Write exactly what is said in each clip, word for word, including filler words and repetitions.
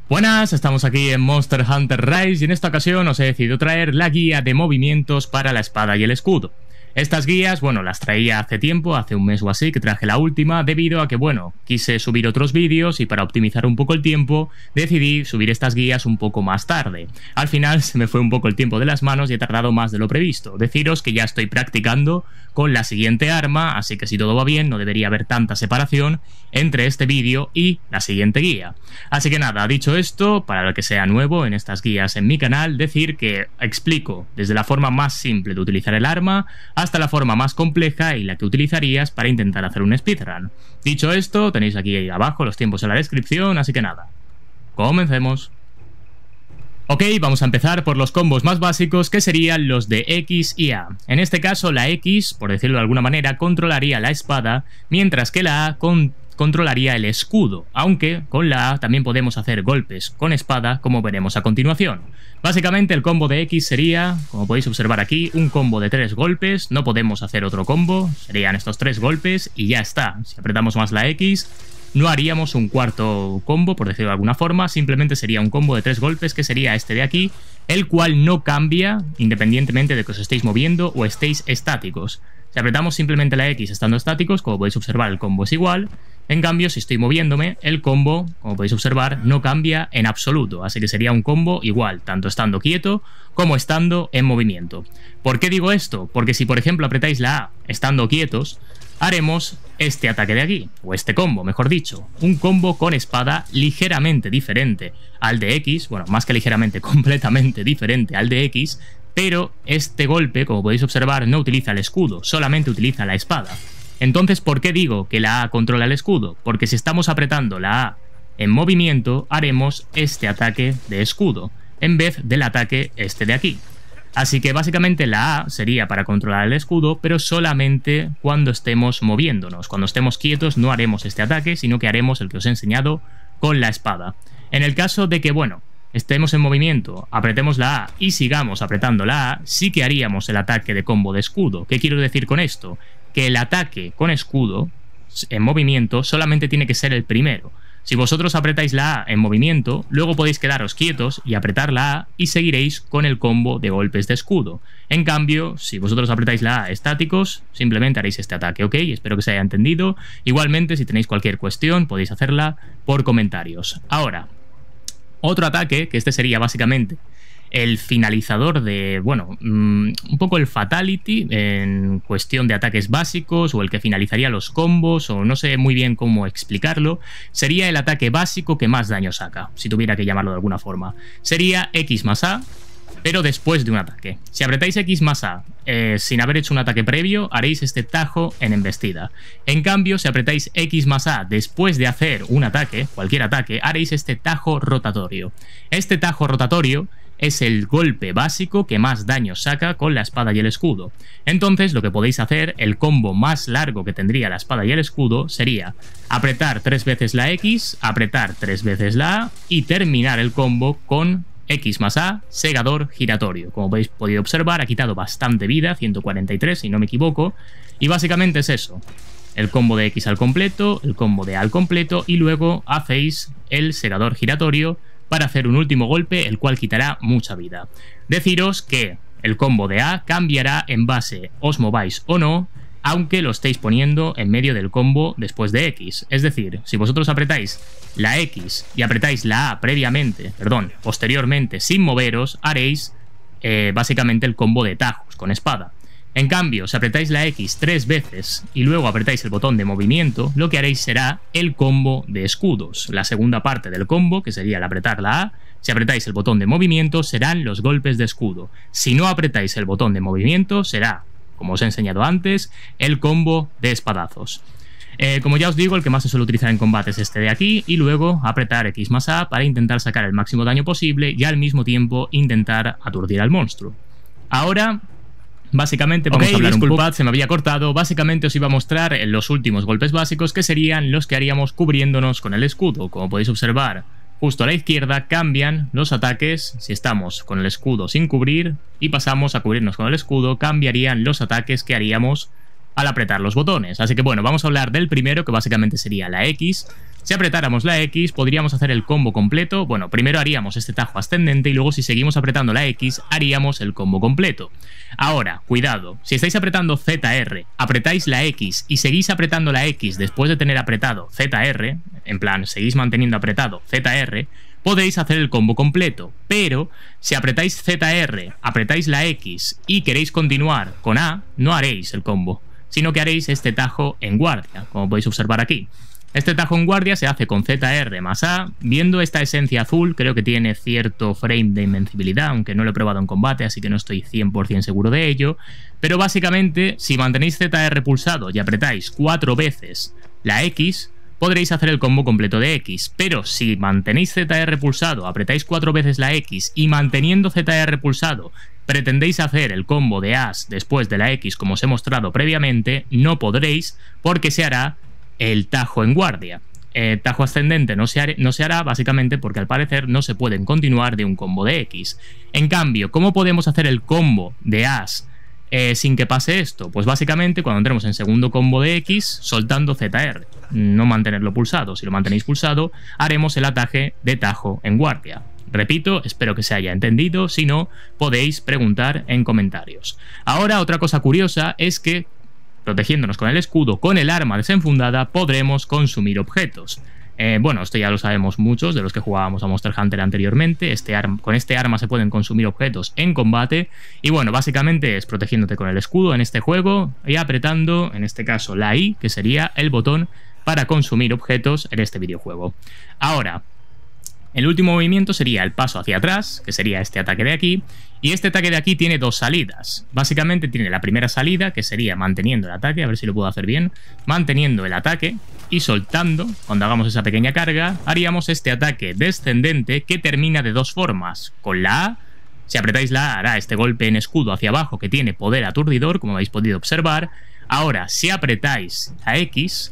Buenas, estamos aquí en Monster Hunter Rise y en esta ocasión os he decidido traer la guía de movimientos para la espada y el escudo. Estas guías, bueno, las traía hace tiempo, hace un mes o así, que traje la última, debido a que, bueno, quise subir otros vídeos y para optimizar un poco el tiempo, decidí subir estas guías un poco más tarde. Al final se me fue un poco el tiempo de las manos y he tardado más de lo previsto. Deciros que ya estoy practicando con la siguiente arma, así que si todo va bien no debería haber tanta separación entre este vídeo y la siguiente guía. Así que nada, dicho esto, para el que sea nuevo en estas guías en mi canal, decir que explico desde la forma más simple de utilizar el arma hasta la forma más compleja y la que utilizarías para intentar hacer un speedrun. Dicho esto, tenéis aquí abajo los tiempos en la descripción, así que nada, comencemos. Ok, vamos a empezar por los combos más básicos, que serían los de X y A. En este caso, la X, por decirlo de alguna manera, controlaría la espada, mientras que la A con controlaría el escudo, aunque con la A también podemos hacer golpes con espada, como veremos a continuación. Básicamente el combo de X sería, como podéis observar aquí, un combo de tres golpes, no podemos hacer otro combo, serían estos tres golpes y ya está. Si apretamos más la X, no haríamos un cuarto combo, por decirlo de alguna forma, simplemente sería un combo de tres golpes, que sería este de aquí, el cual no cambia independientemente de que os estéis moviendo o estéis estáticos. Si apretamos simplemente la X estando estáticos, como podéis observar, el combo es igual. En cambio, si estoy moviéndome, el combo, como podéis observar, no cambia en absoluto, así que sería un combo igual, tanto estando quieto como estando en movimiento. ¿Por qué digo esto? Porque si por ejemplo apretáis la A estando quietos, haremos este ataque de aquí, o este combo, mejor dicho, un combo con espada ligeramente diferente al de X, bueno, más que ligeramente, completamente diferente al de X, pero este golpe, como podéis observar, no utiliza el escudo, solamente utiliza la espada. Entonces, ¿por qué digo que la A controla el escudo? Porque si estamos apretando la A en movimiento, haremos este ataque de escudo, en vez del ataque este de aquí. Así que básicamente la A sería para controlar el escudo, pero solamente cuando estemos moviéndonos. Cuando estemos quietos no haremos este ataque, sino que haremos el que os he enseñado con la espada. En el caso de que, bueno, estemos en movimiento, apretemos la A y sigamos apretando la A, sí que haríamos el ataque de combo de escudo. ¿Qué quiero decir con esto? Que el ataque con escudo en movimiento solamente tiene que ser el primero. Si vosotros apretáis la A en movimiento, luego podéis quedaros quietos y apretar la A y seguiréis con el combo de golpes de escudo. En cambio, si vosotros apretáis la A estáticos, simplemente haréis este ataque, ¿ok? Espero que se haya entendido. Igualmente, si tenéis cualquier cuestión, podéis hacerla por comentarios. Ahora, otro ataque, que este sería básicamente el finalizador de, bueno, mmm, un poco el fatality en cuestión de ataques básicos, o el que finalizaría los combos, o no sé muy bien cómo explicarlo, sería el ataque básico que más daño saca, si tuviera que llamarlo de alguna forma. Sería X más A, pero después de un ataque. Si apretáis X más A eh, sin haber hecho un ataque previo, haréis este tajo en embestida. En cambio, si apretáis X más A después de hacer un ataque, cualquier ataque, haréis este tajo rotatorio. Este tajo rotatorio es el golpe básico que más daño saca con la espada y el escudo. Entonces, lo que podéis hacer, el combo más largo que tendría la espada y el escudo, sería apretar tres veces la X, apretar tres veces la A y terminar el combo con X más A, segador giratorio. Como habéis podido observar, ha quitado bastante vida, ciento cuarenta y tres si no me equivoco, y básicamente es eso. El combo de X al completo, el combo de A al completo, y luego hacéis el segador giratorio para hacer un último golpe, el cual quitará mucha vida. Deciros que el combo de A cambiará en base os mováis o no, aunque lo estéis poniendo en medio del combo después de X. Es decir, si vosotros apretáis la X y apretáis la A previamente, perdón, posteriormente sin moveros, haréis eh, básicamente el combo de tajos con espada. En cambio, si apretáis la X tres veces y luego apretáis el botón de movimiento, lo que haréis será el combo de escudos. La segunda parte del combo, que sería el apretar la A, si apretáis el botón de movimiento, serán los golpes de escudo. Si no apretáis el botón de movimiento, será, como os he enseñado antes, el combo de espadazos. Eh, como ya os digo, el que más se suele utilizar en combate es este de aquí, y luego apretar X más A para intentar sacar el máximo daño posible y al mismo tiempo intentar aturdir al monstruo. Ahora, básicamente vamos okay, a hablar disculpad, un poco. Se me había cortado. Básicamente os iba a mostrar los últimos golpes básicos, que serían los que haríamos cubriéndonos con el escudo. Como podéis observar, justo a la izquierda cambian los ataques. Si estamos con el escudo sin cubrir y pasamos a cubrirnos con el escudo, cambiarían los ataques que haríamos al apretar los botones. Así que bueno, vamos a hablar del primero, que básicamente sería la X. Si apretáramos la X, podríamos hacer el combo completo. Bueno, primero haríamos este tajo ascendente y luego si seguimos apretando la X, haríamos el combo completo. Ahora, cuidado, si estáis apretando Z R, apretáis la X y seguís apretando la X después de tener apretado Z R, en plan, seguís manteniendo apretado Z R, podéis hacer el combo completo, pero si apretáis Z R, apretáis la X y queréis continuar con A, no haréis el combo, sino que haréis este tajo en guardia, como podéis observar aquí. Este tajo en guardia se hace con Z R más A. Viendo esta esencia azul, creo que tiene cierto frame de invencibilidad, aunque no lo he probado en combate, así que no estoy cien por cien seguro de ello. Pero básicamente, si mantenéis Z R pulsado y apretáis cuatro veces la X, podréis hacer el combo completo de X. Pero si mantenéis Z R pulsado, apretáis cuatro veces la X y manteniendo Z R pulsado, pretendéis hacer el combo de As después de la X como os he mostrado previamente, no podréis porque se hará el tajo en guardia. El tajo ascendente no se, haré, no se hará básicamente porque al parecer no se pueden continuar de un combo de X. En cambio, ¿cómo podemos hacer el combo de As eh, sin que pase esto? Pues básicamente cuando entremos en segundo combo de X, soltando Z R. No mantenerlo pulsado. Si lo mantenéis pulsado, haremos el ataque de tajo en guardia. Repito, espero que se haya entendido. Si no, podéis preguntar en comentarios. Ahora, otra cosa curiosa es que protegiéndonos con el escudo, con el arma desenfundada, podremos consumir objetos. Eh, bueno, esto ya lo sabemos muchos de los que jugábamos a Monster Hunter anteriormente. Este arma, con este arma se pueden consumir objetos en combate. Y bueno, básicamente es protegiéndote con el escudo en este juego y apretando, en este caso, la I, que sería el botón para consumir objetos en este videojuego. Ahora, el último movimiento sería el paso hacia atrás, que sería este ataque de aquí. Y este ataque de aquí tiene dos salidas. Básicamente tiene la primera salida, que sería manteniendo el ataque, a ver si lo puedo hacer bien, manteniendo el ataque y soltando, cuando hagamos esa pequeña carga, haríamos este ataque descendente que termina de dos formas. Con la A, si apretáis la A, hará este golpe en escudo hacia abajo que tiene poder aturdidor, como habéis podido observar. Ahora, si apretáis la X,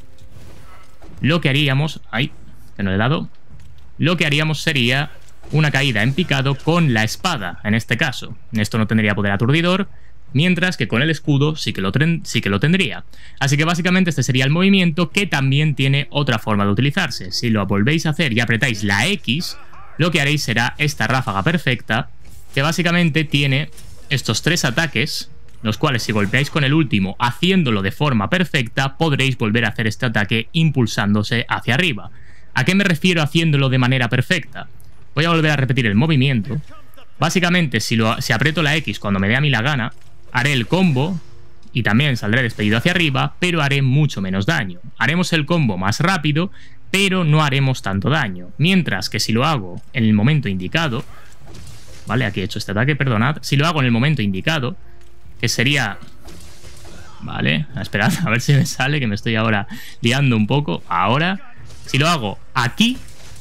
lo que haríamos... ¡Ay! Que no le he dado... Lo que haríamos sería una caída en picado con la espada, en este caso. Esto no tendría poder aturdidor, mientras que con el escudo sí que, lo sí que lo tendría. Así que básicamente este sería el movimiento, que también tiene otra forma de utilizarse. Si lo volvéis a hacer y apretáis la X, lo que haréis será esta ráfaga perfecta, que básicamente tiene estos tres ataques, los cuales si golpeáis con el último haciéndolo de forma perfecta, podréis volver a hacer este ataque impulsándose hacia arriba. ¿A qué me refiero haciéndolo de manera perfecta? Voy a volver a repetir el movimiento. Básicamente, si, lo, si aprieto la X cuando me dé a mí la gana, haré el combo y también saldré despedido hacia arriba, pero haré mucho menos daño. Haremos el combo más rápido, pero no haremos tanto daño. Mientras que si lo hago en el momento indicado... Vale, aquí he hecho este ataque, perdonad. Si lo hago en el momento indicado, que sería... Vale, esperad, a ver si me sale, que me estoy ahora liando un poco. Ahora... Si lo hago aquí,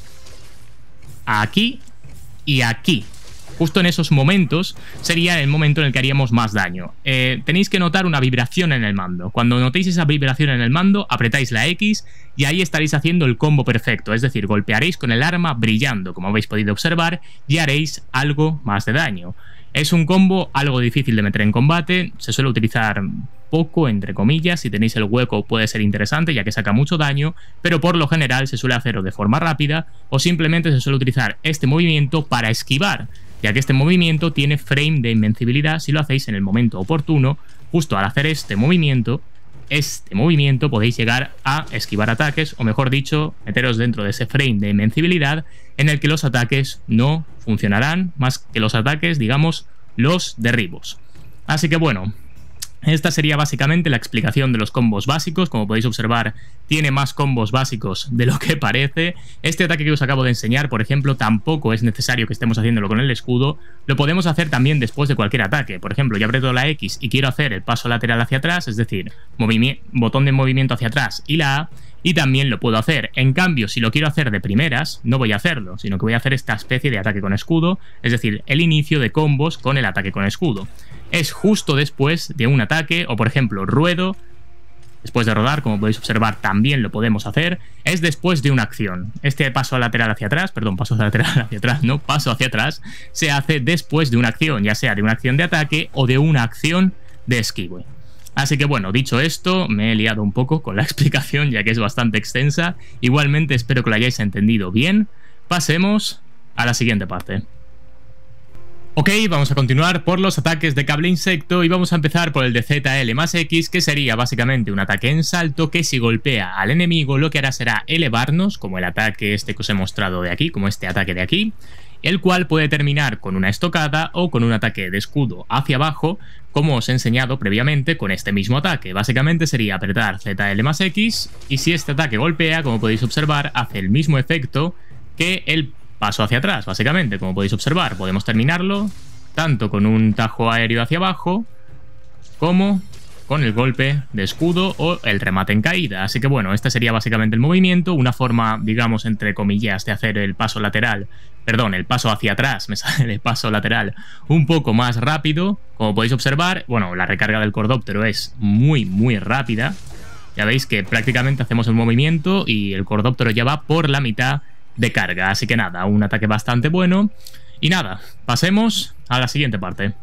aquí y aquí, justo en esos momentos, sería el momento en el que haríamos más daño. Eh, tenéis que notar una vibración en el mando. Cuando notéis esa vibración en el mando, apretáis la X y ahí estaréis haciendo el combo perfecto. Es decir, golpearéis con el arma brillando, como habéis podido observar, y haréis algo más de daño. Es un combo algo difícil de meter en combate, se suele utilizar poco, entre comillas. Si tenéis el hueco puede ser interesante ya que saca mucho daño, pero por lo general se suele hacer de forma rápida o simplemente se suele utilizar este movimiento para esquivar, ya que este movimiento tiene frame de invencibilidad si lo hacéis en el momento oportuno. Justo al hacer este movimiento, este movimiento podéis llegar a esquivar ataques, o mejor dicho, meteros dentro de ese frame de invencibilidad en el que los ataques no funcionarán, más que los ataques, digamos, los derribos. Así que bueno, esta sería básicamente la explicación de los combos básicos. Como podéis observar, tiene más combos básicos de lo que parece. Este ataque que os acabo de enseñar, por ejemplo, tampoco es necesario que estemos haciéndolo con el escudo. Lo podemos hacer también después de cualquier ataque. Por ejemplo, yo aprieto la X y quiero hacer el paso lateral hacia atrás, es decir, botón de movimiento hacia atrás y la A, y también lo puedo hacer. En cambio, si lo quiero hacer de primeras, no voy a hacerlo, sino que voy a hacer esta especie de ataque con escudo, es decir, el inicio de combos con el ataque con escudo. Es justo después de un ataque, o por ejemplo, ruedo, después de rodar, como podéis observar, también lo podemos hacer, es después de una acción. Este paso lateral hacia atrás, perdón, paso lateral hacia atrás, no, paso hacia atrás, se hace después de una acción, ya sea de una acción de ataque o de una acción de esquive. Así que bueno, dicho esto, me he liado un poco con la explicación ya que es bastante extensa. Igualmente espero que lo hayáis entendido bien. Pasemos a la siguiente parte. Ok, vamos a continuar por los ataques de cable insecto y vamos a empezar por el de Z L más X, que sería básicamente un ataque en salto que si golpea al enemigo lo que hará será elevarnos, como el ataque este que os he mostrado de aquí, como este ataque de aquí, el cual puede terminar con una estocada o con un ataque de escudo hacia abajo, como os he enseñado previamente con este mismo ataque. Básicamente sería apretar Z L más X y si este ataque golpea, como podéis observar, hace el mismo efecto que el paso hacia atrás, básicamente, como podéis observar. Podemos terminarlo tanto con un tajo aéreo hacia abajo como con el golpe de escudo o el remate en caída. Así que bueno, este sería básicamente el movimiento, una forma, digamos, entre comillas, de hacer el paso lateral, perdón, el paso hacia atrás, me sale el paso lateral un poco más rápido. Como podéis observar, bueno, la recarga del Cordóptero es muy, muy rápida. Ya veis que prácticamente hacemos el movimiento y el Cordóptero ya va por la mitad de carga, así que nada, un ataque bastante bueno. Y nada, pasemos a la siguiente parte.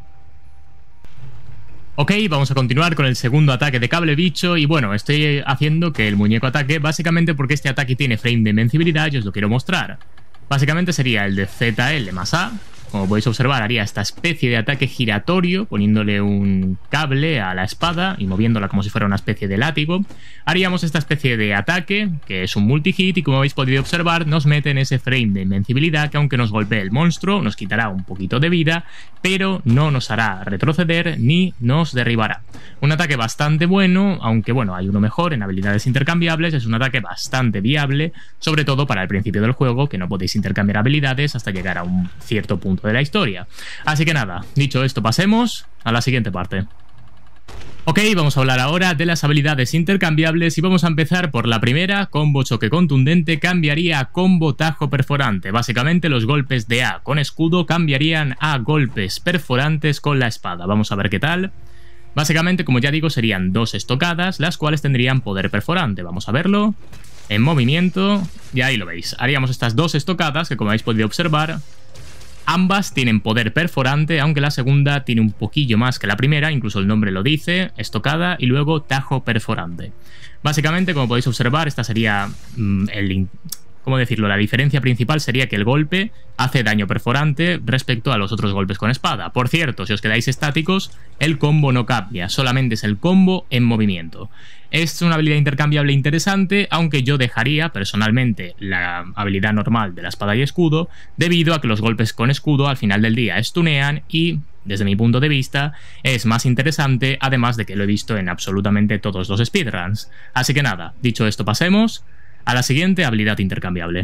Ok, vamos a continuar con el segundo ataque de cable bicho y bueno, estoy haciendo que el muñeco ataque básicamente porque este ataque tiene frame de invencibilidad y os lo quiero mostrar. Básicamente sería el de Z L más A. Como podéis observar, haría esta especie de ataque giratorio, poniéndole un cable a la espada y moviéndola como si fuera una especie de látigo. Haríamos esta especie de ataque, que es un multi-hit, y como habéis podido observar, nos mete en ese frame de invencibilidad que aunque nos golpee el monstruo, nos quitará un poquito de vida, pero no nos hará retroceder ni nos derribará. Un ataque bastante bueno, aunque bueno, hay uno mejor en habilidades intercambiables, es un ataque bastante viable, sobre todo para el principio del juego, que no podéis intercambiar habilidades hasta llegar a un cierto punto de la historia. Así que nada, dicho esto, pasemos a la siguiente parte. Ok, vamos a hablar ahora de las habilidades intercambiables y vamos a empezar por la primera. Combo choque contundente cambiaría a combo tajo perforante. Básicamente los golpes de A con escudo cambiarían a golpes perforantes con la espada. Vamos a ver qué tal. Básicamente, como ya digo, serían dos estocadas, las cuales tendrían poder perforante. Vamos a verlo en movimiento y ahí lo veis. Haríamos estas dos estocadas que, como habéis podido observar, ambas tienen poder perforante, aunque la segunda tiene un poquillo más que la primera, incluso el nombre lo dice, estocada y luego tajo perforante. Básicamente, como podéis observar, esta sería mmm, el... ¿Cómo decirlo? La diferencia principal sería que el golpe hace daño perforante respecto a los otros golpes con espada. Por cierto, si os quedáis estáticos, el combo no cambia, solamente es el combo en movimiento. Es una habilidad intercambiable interesante, aunque yo dejaría personalmente la habilidad normal de la espada y escudo, debido a que los golpes con escudo al final del día stunean y, desde mi punto de vista, es más interesante, además de que lo he visto en absolutamente todos los speedruns. Así que nada, dicho esto, pasemos a la siguiente habilidad intercambiable.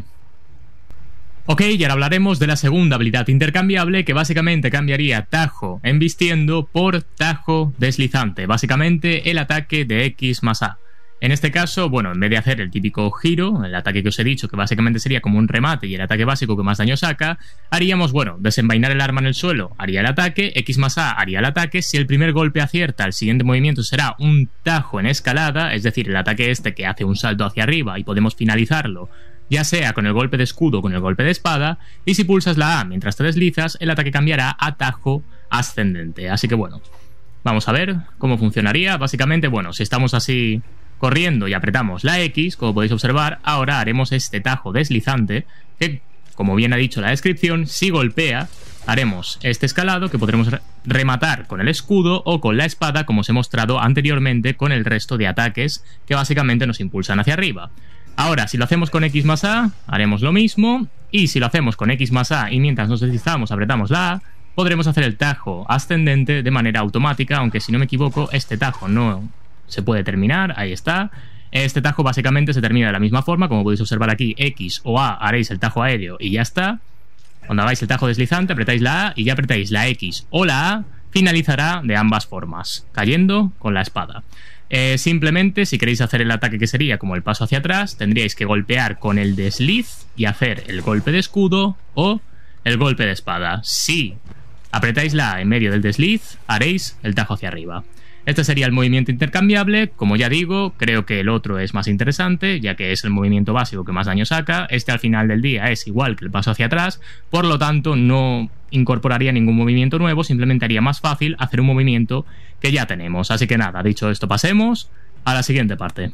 Ok, y ahora hablaremos de la segunda habilidad intercambiable, que básicamente cambiaría tajo embistiendo por tajo deslizante. Básicamente el ataque de X más A. En este caso, bueno, en vez de hacer el típico giro, el ataque que os he dicho, que básicamente sería como un remate y el ataque básico que más daño saca, haríamos, bueno, desenvainar el arma en el suelo, haría el ataque, X más A haría el ataque. Si el primer golpe acierta, el siguiente movimiento será un tajo en escalada, es decir, el ataque este que hace un salto hacia arriba y podemos finalizarlo, ya sea con el golpe de escudo o con el golpe de espada, y si pulsas la A mientras te deslizas, el ataque cambiará a tajo ascendente. Así que bueno, vamos a ver cómo funcionaría. Básicamente, bueno, si estamos así corriendo y apretamos la X, como podéis observar, ahora haremos este tajo deslizante que, como bien ha dicho la descripción, si golpea, haremos este escalado que podremos re rematar con el escudo o con la espada, como os he mostrado anteriormente con el resto de ataques que básicamente nos impulsan hacia arriba. Ahora, si lo hacemos con X más A, haremos lo mismo, y si lo hacemos con X más A y mientras nos deslizamos apretamos la A, podremos hacer el tajo ascendente de manera automática, aunque si no me equivoco, este tajo no se puede terminar, ahí está. Este tajo básicamente se termina de la misma forma, como podéis observar aquí, X o A haréis el tajo aéreo y ya está. Cuando hagáis el tajo deslizante apretáis la A y ya apretáis la X o la A, finalizará de ambas formas, cayendo con la espada. Eh, simplemente, si queréis hacer el ataque que sería como el paso hacia atrás, tendríais que golpear con el desliz y hacer el golpe de escudo o el golpe de espada. Si apretáis la A en medio del desliz, haréis el tajo hacia arriba. Este sería el movimiento intercambiable. Como ya digo, creo que el otro es más interesante, ya que es el movimiento básico que más daño saca. Este al final del día es igual que el paso hacia atrás, por lo tanto no incorporaría ningún movimiento nuevo, simplemente haría más fácil hacer un movimiento que ya tenemos. Así que nada, dicho esto, pasemos a la siguiente parte.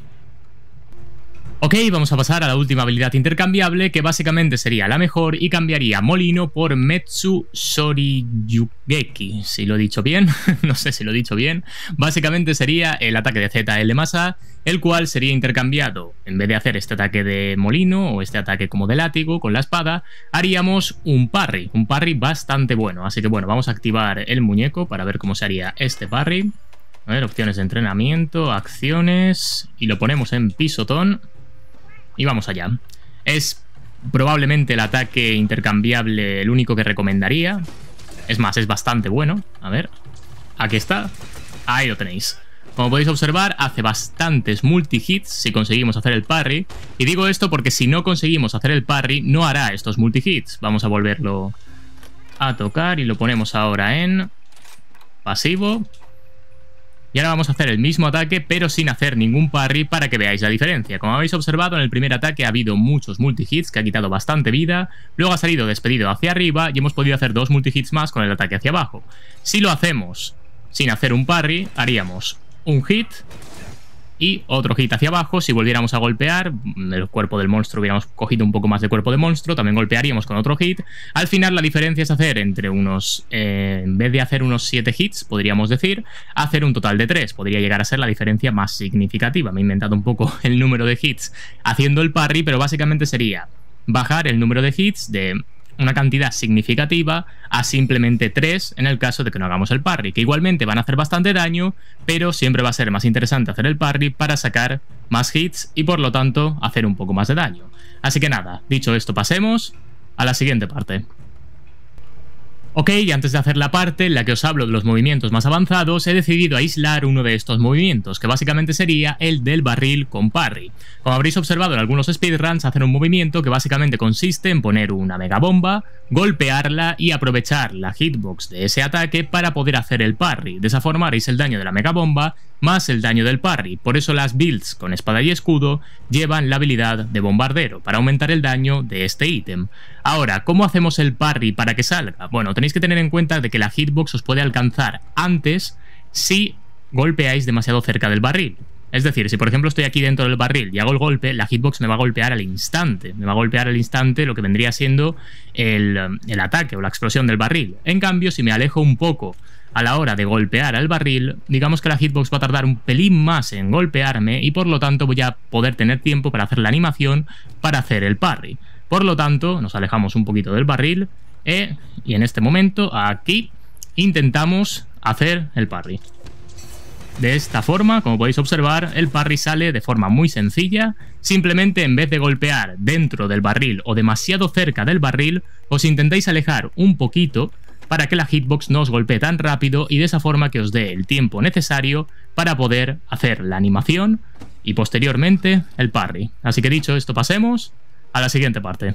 Ok, vamos a pasar a la última habilidad intercambiable, que básicamente sería la mejor y cambiaría Molino por Metsu Shoryugeki. Si lo he dicho bien, no sé si lo he dicho bien. Básicamente sería el ataque de Z L más A, el cual sería intercambiado. En vez de hacer este ataque de molino o este ataque como de látigo con la espada, haríamos un parry. Un parry bastante bueno. Así que bueno, vamos a activar el muñeco para ver cómo se haría este parry. A ver, opciones de entrenamiento, acciones, y lo ponemos en pisotón. Y vamos allá. Es probablemente el ataque intercambiable el único que recomendaría. Es más, es bastante bueno. A ver, aquí está. Ahí lo tenéis. Como podéis observar, hace bastantes multi-hits si conseguimos hacer el parry. Y digo esto porque si no conseguimos hacer el parry, no hará estos multi-hits. Vamos a volverlo a tocar y lo ponemos ahora en pasivo. Y ahora vamos a hacer el mismo ataque, pero sin hacer ningún parry para que veáis la diferencia. Como habéis observado, en el primer ataque ha habido muchos multi-hits que ha quitado bastante vida, luego ha salido despedido hacia arriba y hemos podido hacer dos multi-hits más con el ataque hacia abajo. Si lo hacemos sin hacer un parry, haríamos un hit y otro hit hacia abajo. Si volviéramos a golpear, el cuerpo del monstruo hubiéramos cogido un poco más de cuerpo de monstruo, también golpearíamos con otro hit. Al final la diferencia es hacer entre unos, eh, en vez de hacer unos siete hits, podríamos decir, hacer un total de tres. Podría llegar a ser la diferencia más significativa. Me he inventado un poco el número de hits haciendo el parry, pero básicamente sería bajar el número de hits de una cantidad significativa a simplemente tres en el caso de que no hagamos el parry, que igualmente van a hacer bastante daño, pero siempre va a ser más interesante hacer el parry para sacar más hits y por lo tanto hacer un poco más de daño. Así que nada, dicho esto, pasemos a la siguiente parte. Ok, y antes de hacer la parte en la que os hablo de los movimientos más avanzados, he decidido aislar uno de estos movimientos, que básicamente sería el del barril con parry. Como habréis observado en algunos speedruns, hacen un movimiento que básicamente consiste en poner una mega bomba, golpearla y aprovechar la hitbox de ese ataque para poder hacer el parry. De esa forma haréis el daño de la mega bomba más el daño del parry. Por eso las builds con espada y escudo llevan la habilidad de bombardero, para aumentar el daño de este ítem. Ahora, ¿cómo hacemos el parry para que salga? Bueno, tenéis que tener en cuenta de que la hitbox os puede alcanzar antes si golpeáis demasiado cerca del barril. Es decir, si por ejemplo estoy aquí dentro del barril y hago el golpe, la hitbox me va a golpear al instante. Me va a golpear al instante lo que vendría siendo el, el ataque o la explosión del barril. En cambio, si me alejo un poco a la hora de golpear al barril, digamos que la hitbox va a tardar un pelín más en golpearme y por lo tanto voy a poder tener tiempo para hacer la animación para hacer el parry. Por lo tanto, nos alejamos un poquito del barril eh, y en este momento, aquí, intentamos hacer el parry. De esta forma, como podéis observar, el parry sale de forma muy sencilla. Simplemente en vez de golpear dentro del barril o demasiado cerca del barril, os intentáis alejar un poquito para que la hitbox no os golpee tan rápido y de esa forma que os dé el tiempo necesario para poder hacer la animación y posteriormente el parry. Así que dicho esto, pasemos a la siguiente parte.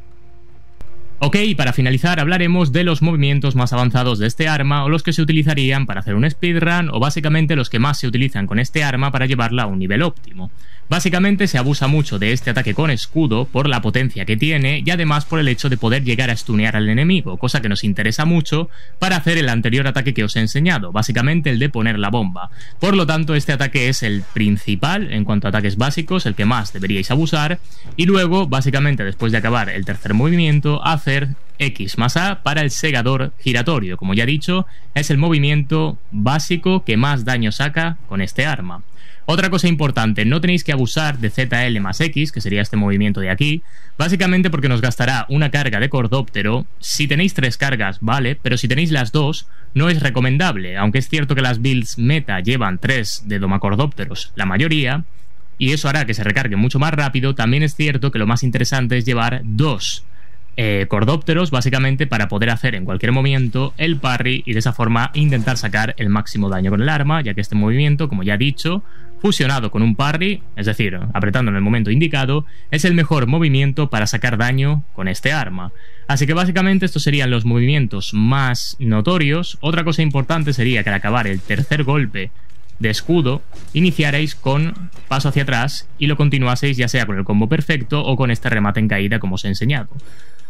Ok, para finalizar hablaremos de los movimientos más avanzados de este arma o los que se utilizarían para hacer un speedrun o básicamente los que más se utilizan con este arma para llevarla a un nivel óptimo. Básicamente se abusa mucho de este ataque con escudo por la potencia que tiene y además por el hecho de poder llegar a stunear al enemigo, cosa que nos interesa mucho para hacer el anterior ataque que os he enseñado, básicamente el de poner la bomba. Por lo tanto, este ataque es el principal en cuanto a ataques básicos, el que más deberíais abusar, y luego, básicamente después de acabar el tercer movimiento, hacer X más A para el segador giratorio. Como ya he dicho, es el movimiento básico que más daño saca con este arma. Otra cosa importante, no tenéis que abusar de Z L más X, que sería este movimiento de aquí, básicamente porque nos gastará una carga de cordóptero. Si tenéis tres cargas, vale, pero si tenéis las dos, no es recomendable, aunque es cierto que las builds meta llevan tres de domacordópteros, la mayoría, y eso hará que se recargue mucho más rápido. También es cierto que lo más interesante es llevar dos Eh, cordópteros básicamente para poder hacer en cualquier momento el parry y de esa forma intentar sacar el máximo daño con el arma, ya que este movimiento, como ya he dicho, fusionado con un parry, es decir, apretando en el momento indicado, es el mejor movimiento para sacar daño con este arma. Así que básicamente estos serían los movimientos más notorios. Otra cosa importante sería que al acabar el tercer golpe de escudo, iniciaréis con paso hacia atrás y lo continuaseis ya sea con el combo perfecto o con este remate en caída como os he enseñado.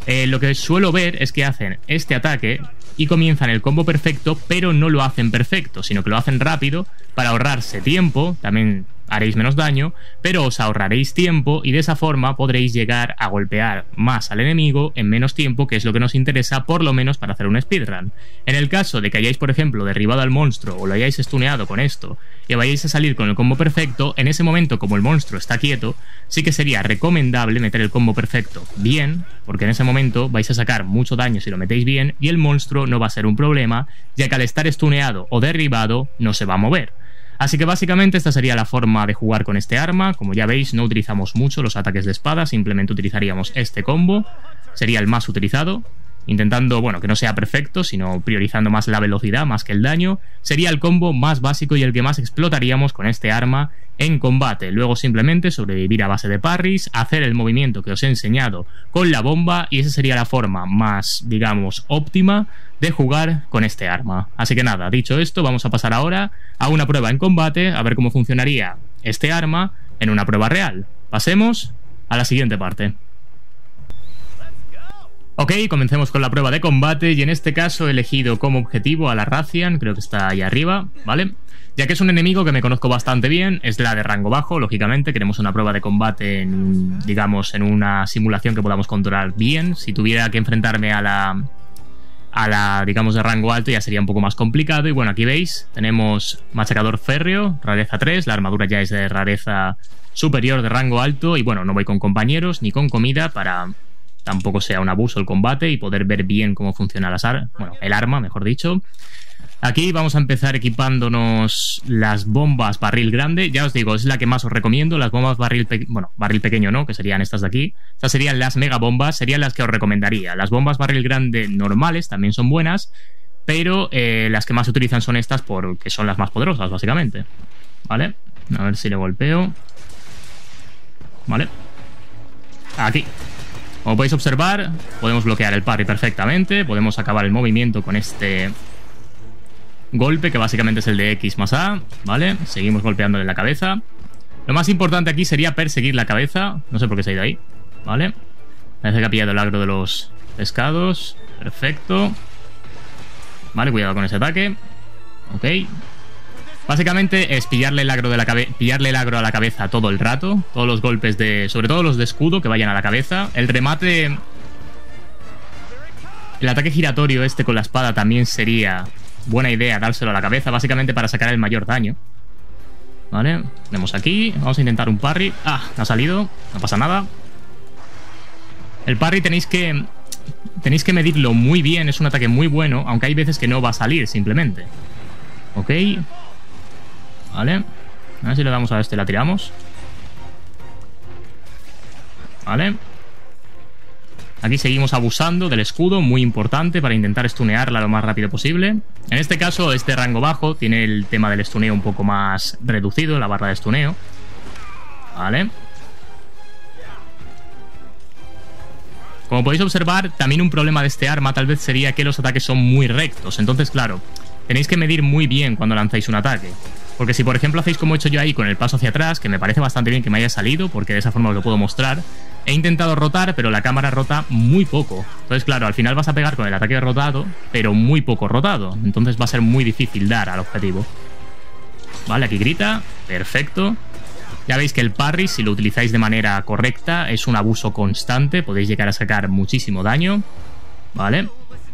Eh, lo que suelo ver es que hacen este ataque y comienzan el combo perfecto, pero no lo hacen perfecto, sino que lo hacen rápido para ahorrarse tiempo. También haréis menos daño, pero os ahorraréis tiempo y de esa forma podréis llegar a golpear más al enemigo en menos tiempo, que es lo que nos interesa, por lo menos para hacer un speedrun. En el caso de que hayáis, por ejemplo, derribado al monstruo o lo hayáis stuneado con esto y vayáis a salir con el combo perfecto, en ese momento, como el monstruo está quieto, sí que sería recomendable meter el combo perfecto bien, porque en ese momento vais a sacar mucho daño si lo metéis bien y el monstruo no va a ser un problema, ya que al estar stuneado o derribado no se va a mover. Así que básicamente esta sería la forma de jugar con este arma. Como ya veis, no utilizamos mucho los ataques de espada, simplemente utilizaríamos este combo, sería el más utilizado, intentando, bueno, que no sea perfecto, sino priorizando más la velocidad más que el daño. Sería el combo más básico y el que más explotaríamos con este arma en combate. Luego simplemente sobrevivir a base de parries, hacer el movimiento que os he enseñado con la bomba, y esa sería la forma más, digamos, óptima de jugar con este arma. Así que nada, dicho esto, vamos a pasar ahora a una prueba en combate, a ver cómo funcionaría este arma en una prueba real. Pasemos a la siguiente parte. Ok, comencemos con la prueba de combate, y en este caso he elegido como objetivo a la Rathian, creo que está ahí arriba, ¿vale? Ya que es un enemigo que me conozco bastante bien, es la de rango bajo, lógicamente. Queremos una prueba de combate en, digamos, en una simulación que podamos controlar bien. Si tuviera que enfrentarme a la, a la, digamos, de rango alto, ya sería un poco más complicado. Y bueno, aquí veis, tenemos machacador férreo, rareza tres, la armadura ya es de rareza superior de rango alto. Y bueno, no voy con compañeros ni con comida para tampoco sea un abuso el combate y poder ver bien cómo funciona las ar bueno, el arma, mejor dicho. Aquí vamos a empezar equipándonos las bombas barril grande. Ya os digo, es la que más os recomiendo. Las bombas barril, pe bueno, barril pequeño no, que serían estas de aquí. Estas serían las mega bombas, serían las que os recomendaría. Las bombas barril grande normales también son buenas, pero eh, las que más se utilizan son estas porque son las más poderosas, básicamente. ¿Vale? A ver si le golpeo. ¿Vale? Aquí. Como podéis observar, podemos bloquear el parry perfectamente. Podemos acabar el movimiento con este golpe, que básicamente es el de X más A, ¿vale? Seguimos golpeándole la cabeza. Lo más importante aquí sería perseguir la cabeza. No sé por qué se ha ido ahí, ¿vale? Parece que ha pillado el agro de los pescados. Perfecto. Vale, cuidado con ese ataque. Ok. Básicamente es pillarle el agro, de la cabe pillarle el agro a la cabeza todo el rato. Todos los golpes de... sobre todo los de escudo que vayan a la cabeza. El remate... El ataque giratorio este con la espada también sería buena idea dárselo a la cabeza, básicamente para sacar el mayor daño. Vale, tenemos aquí. Vamos a intentar un parry. Ah, ha salido, no pasa nada. El parry tenéis que Tenéis que medirlo muy bien. Es un ataque muy bueno, aunque hay veces que no va a salir simplemente. Ok. Vale, a ver si le damos a este, la tiramos. Vale. Aquí seguimos abusando del escudo, muy importante para intentar stunearla lo más rápido posible. En este caso, este rango bajo tiene el tema del stuneo un poco más reducido, la barra de stuneo. Vale. Como podéis observar, también un problema de este arma tal vez sería que los ataques son muy rectos. Entonces, claro, tenéis que medir muy bien cuando lanzáis un ataque. Porque si, por ejemplo, hacéis como he hecho yo ahí con el paso hacia atrás, que me parece bastante bien que me haya salido, porque de esa forma os lo puedo mostrar, he intentado rotar, pero la cámara rota muy poco. Entonces, claro, al final vas a pegar con el ataque rotado, pero muy poco rotado. Entonces va a ser muy difícil dar al objetivo. Vale, aquí grita. Perfecto. Ya veis que el parry, si lo utilizáis de manera correcta, es un abuso constante. Podéis llegar a sacar muchísimo daño. Vale.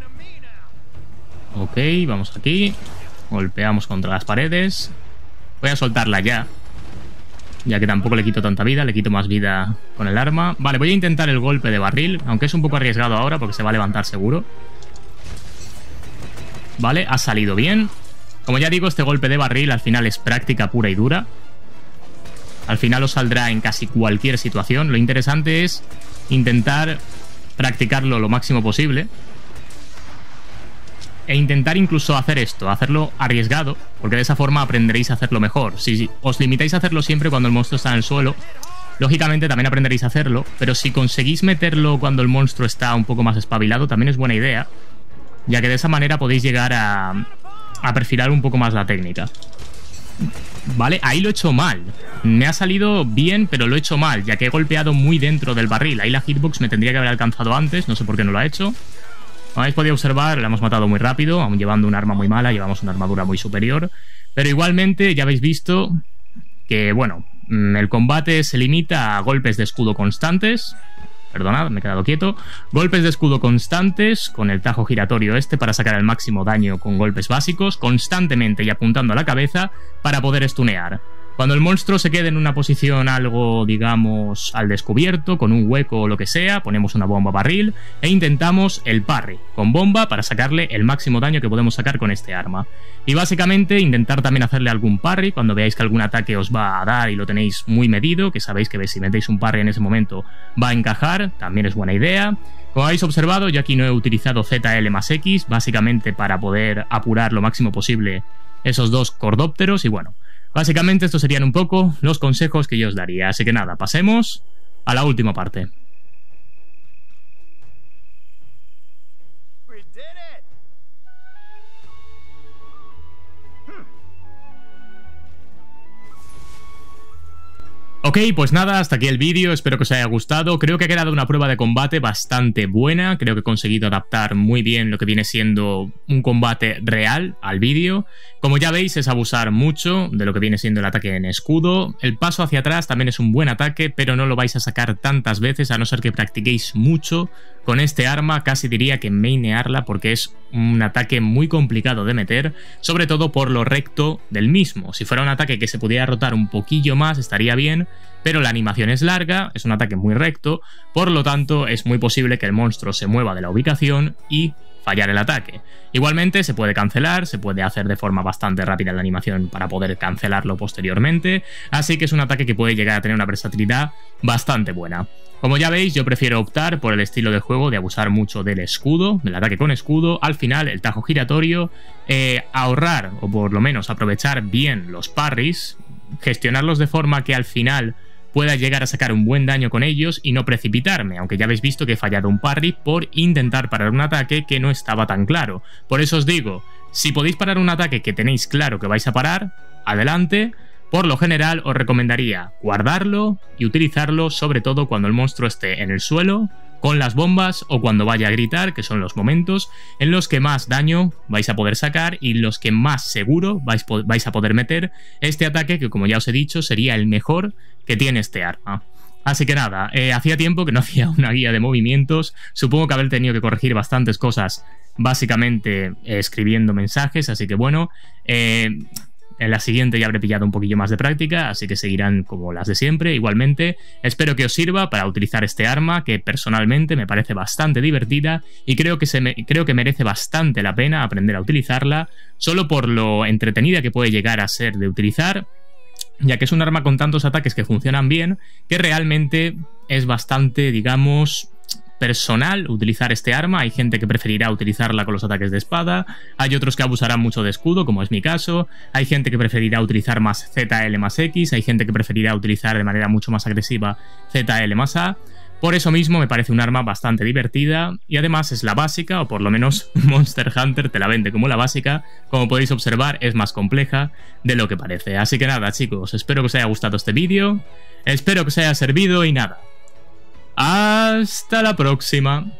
Ok, vamos aquí. Golpeamos contra las paredes. Voy a soltarla ya, ya que tampoco le quito tanta vida. Le quito más vida con el arma. Vale, voy a intentar el golpe de barril, aunque es un poco arriesgado ahora porque se va a levantar seguro. Vale, ha salido bien. Como ya digo, este golpe de barril al final es práctica pura y dura. Al final os saldrá en casi cualquier situación. Lo interesante es intentar practicarlo lo máximo posible. E intentar incluso hacer esto, hacerlo arriesgado, porque de esa forma aprenderéis a hacerlo mejor. Si os limitáis a hacerlo siempre cuando el monstruo está en el suelo, lógicamente también aprenderéis a hacerlo, pero si conseguís meterlo cuando el monstruo está un poco más espabilado, también es buena idea, ya que de esa manera podéis llegar a, a perfilar un poco más la técnica. Vale, ahí lo he hecho mal. Me ha salido bien, pero lo he hecho mal, ya que he golpeado muy dentro del barril. Ahí la hitbox me tendría que haber alcanzado antes, no sé por qué no lo ha hecho. Como habéis podido observar, la hemos matado muy rápido, aún llevando un arma muy mala, llevamos una armadura muy superior. Pero igualmente ya habéis visto que, bueno, el combate se limita a golpes de escudo constantes. Perdonad, me he quedado quieto. Golpes de escudo constantes con el tajo giratorio este para sacar el máximo daño con golpes básicos, constantemente y apuntando a la cabeza para poder stunear. Cuando el monstruo se quede en una posición algo, digamos, al descubierto, con un hueco o lo que sea, ponemos una bomba barril e intentamos el parry, con bomba para sacarle el máximo daño que podemos sacar con este arma. Y básicamente intentar también hacerle algún parry cuando veáis que algún ataque os va a dar y lo tenéis muy medido, que sabéis que si metéis un parry en ese momento va a encajar, también es buena idea. Como habéis observado, yo aquí no he utilizado Z L más X, básicamente para poder apurar lo máximo posible esos dos cordópteros y bueno... Básicamente estos serían un poco los consejos que yo os daría, así que nada, pasemos a la última parte. Ok, pues nada, hasta aquí el vídeo, espero que os haya gustado. Creo que ha quedado una prueba de combate bastante buena, creo que he conseguido adaptar muy bien lo que viene siendo un combate real al vídeo. Como ya veis, es abusar mucho de lo que viene siendo el ataque en escudo. El paso hacia atrás también es un buen ataque, pero no lo vais a sacar tantas veces, a no ser que practiquéis mucho con este arma. Casi diría que mainearla porque es un ataque muy complicado de meter, sobre todo por lo recto del mismo. Si fuera un ataque que se pudiera rotar un poquillo más estaría bien, pero la animación es larga, es un ataque muy recto, por lo tanto es muy posible que el monstruo se mueva de la ubicación y fallar el ataque. Igualmente se puede cancelar, se puede hacer de forma bastante rápida la animación para poder cancelarlo posteriormente, así que es un ataque que puede llegar a tener una versatilidad bastante buena. Como ya veis, yo prefiero optar por el estilo de juego de abusar mucho del escudo, del ataque con escudo, al final el tajo giratorio, eh, ahorrar o por lo menos aprovechar bien los parries, gestionarlos de forma que al final pueda llegar a sacar un buen daño con ellos y no precipitarme, aunque ya habéis visto que he fallado un parry por intentar parar un ataque que no estaba tan claro. Por eso os digo, si podéis parar un ataque que tenéis claro que vais a parar, adelante. Por lo general os recomendaría guardarlo y utilizarlo sobre todo cuando el monstruo esté en el suelo, con las bombas o cuando vaya a gritar, que son los momentos en los que más daño vais a poder sacar y los que más seguro vais, vais a poder meter este ataque que, como ya os he dicho, sería el mejor que tiene este arma. Así que nada, eh, hacía tiempo que no hacía una guía de movimientos, supongo que haber tenido que corregir bastantes cosas básicamente eh, escribiendo mensajes, así que bueno... Eh, En la siguiente ya habré pillado un poquillo más de práctica, así que seguirán como las de siempre. Igualmente, espero que os sirva para utilizar este arma, que personalmente me parece bastante divertida y creo que, se me, creo que merece bastante la pena aprender a utilizarla, solo por lo entretenida que puede llegar a ser de utilizar, ya que es un arma con tantos ataques que funcionan bien, que realmente es bastante, digamos... personal utilizar este arma. Hay gente que preferirá utilizarla con los ataques de espada, hay otros que abusarán mucho de escudo, como es mi caso, hay gente que preferirá utilizar más Z L más X, hay gente que preferirá utilizar de manera mucho más agresiva Z L más A. Por eso mismo me parece un arma bastante divertida y además es la básica, o por lo menos Monster Hunter te la vende como la básica. Como podéis observar, es más compleja de lo que parece. Así que nada, chicos, espero que os haya gustado este vídeo, espero que os haya servido y nada. Hasta la próxima.